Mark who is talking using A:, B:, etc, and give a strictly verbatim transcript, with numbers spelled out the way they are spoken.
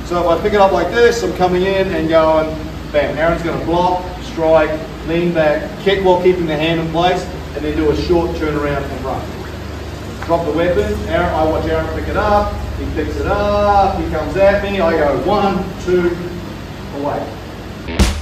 A: So if I pick it up like this, I'm coming in and going, bam, Aaron's going to block, strike, lean back, kick while keeping the hand in place, and then do a short turnaround and run. Drop the weapon, Aaron, I watch Aaron pick it up, he picks it up, he comes at me, I go one, two, away.